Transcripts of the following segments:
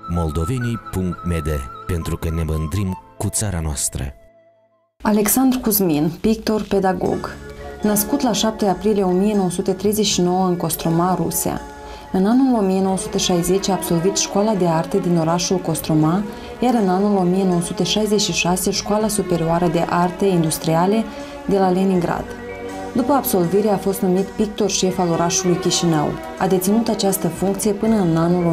Moldovenii.md, pentru că ne mândrim cu țara noastră. Alexandru Cuzmin, pictor, pedagog. Născut la 7 aprilie 1939 în Kostroma, Rusia. În anul 1960 a absolvit școala de arte din orașul Kostroma, iar în anul 1966 școala superioară de arte industriale de la Leningrad. După absolvire a fost numit pictor șef al orașului Chișinău. A deținut această funcție până în anul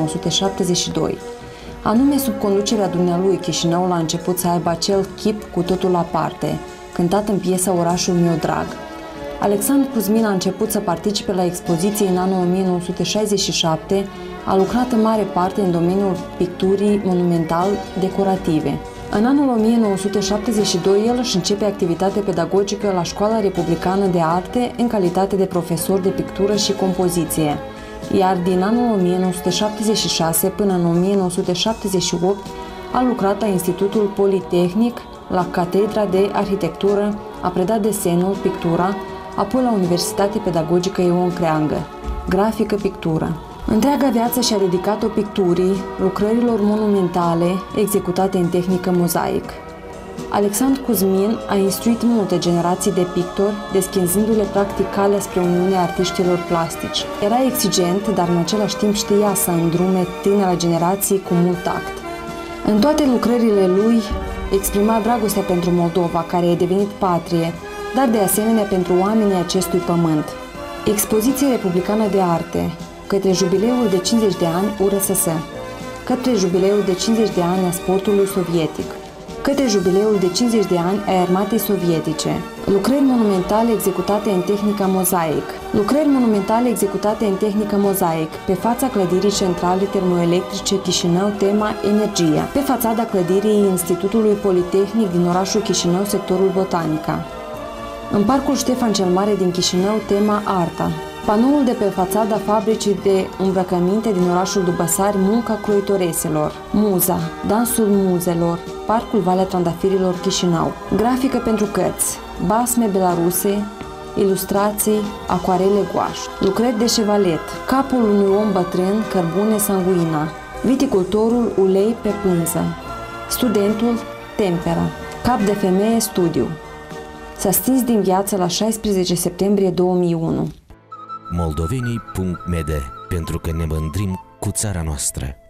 1972. Anume, sub conducerea dumnealui, Chișinăul a început să aibă acel chip cu totul aparte, cântat în piesa Orașul meu drag. Alexandru Cuzmin a început să participe la expoziții în anul 1967, a lucrat în mare parte în domeniul picturii monumental-decorative. În anul 1972, el își începe activitatea pedagogică la Școala Republicană de Arte în calitate de profesor de pictură și compoziție, iar din anul 1976 până în 1978 a lucrat la Institutul Politehnic, la Catedra de Arhitectură, a predat desenul, pictura, apoi la Universitatea Pedagogică Ion Creangă, grafică, pictură. Întreaga viață și-a dedicat-o picturii, lucrărilor monumentale executate în tehnică mozaic. Alexandru Cuzmin a instruit multe generații de pictori, deschizându-le practic calea spre Uniunea Artiștilor Plastici. Era exigent, dar în același timp știa să îndrume tinera generații cu mult tact. În toate lucrările lui exprima dragostea pentru Moldova, care a devenit patrie, dar de asemenea pentru oamenii acestui pământ. Expoziție Republicană de Arte, către jubileul de 50 de ani URSS, către jubileul de 50 de ani a sportului sovietic, către jubileul de 50 de ani a armatei sovietice, lucrări monumentale executate în tehnica mozaic, lucrări monumentale executate în tehnică mozaic, pe fața clădirii centrale termoelectrice Chișinău, tema Energia, pe fațada clădirii Institutului Politehnic din orașul Chișinău, sectorul Botanica, în parcul Ștefan cel Mare din Chișinău, tema Arta, panoul de pe fațada fabricii de îmbrăcăminte din orașul Dubăsari, munca croitoreselor, Muza, dansul muzelor, parcul Valea Trandafirilor Chișinău, grafică pentru cărți, basme belaruse, ilustrații, acuarele guaș, lucrări de șevalet, capul unui om bătrân, cărbune sanguina, viticultorul, ulei pe pânză, studentul, tempera, cap de femeie, studiu. S-a stins din viață la 16 septembrie 2001. Moldovenii.md, pentru că ne mândrim cu țara noastră.